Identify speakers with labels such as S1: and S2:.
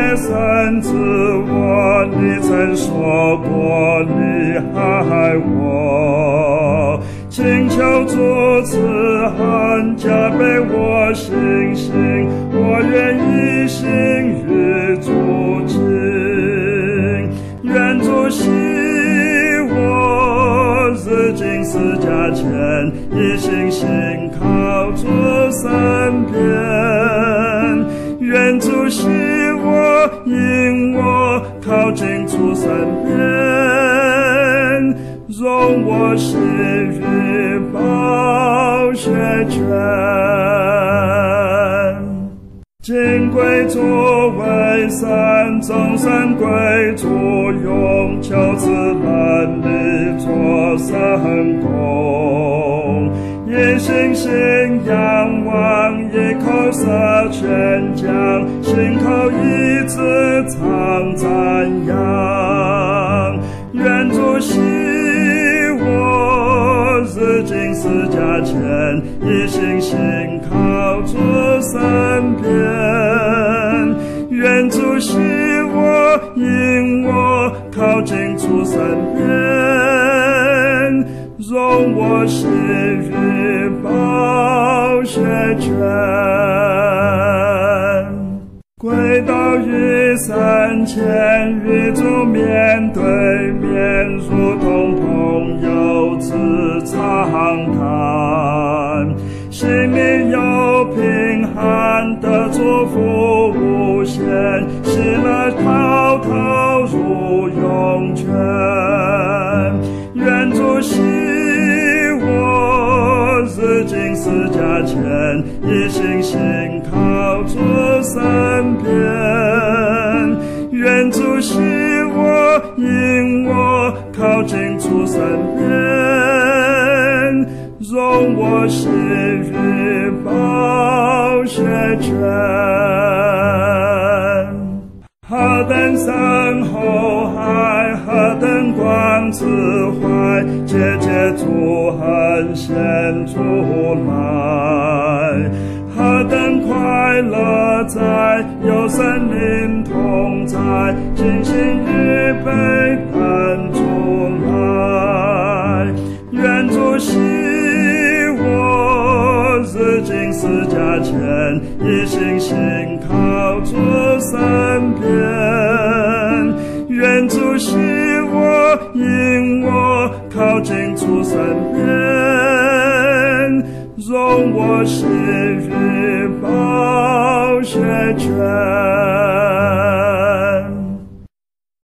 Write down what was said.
S1: 神自我，你曾说过你爱我，请求主赐恩加倍我信心，我愿一心与主亲，愿主喜我日进思加前，一心信靠主身边，愿主喜我引我靠近主身边，容我施予宝血泉。今归主为神，众神归主用，求赐能力作神功，一心信仰望，一口舌宣讲，心口一致常赞扬，愿主喜我日进思加前，一心信靠主身边，愿主喜我引我靠近主身边，容我施予宝血泉。跪倒于山前，与主面对面，如同朋友自长谈，心里有平安的祝福无限，喜乐滔滔如涌泉，愿主喜我日进思加前，一心信靠主身边，愿主喜我引我靠近主身边，容我施予宝血泉。何等深厚爱，何等广慈怀，节节主恩显出来，何等快乐在，有神灵同在，精心预备等出来，愿主喜我日进思加前，一心信靠主身边，愿主喜我引我靠近主身边，容我施予宝血泉。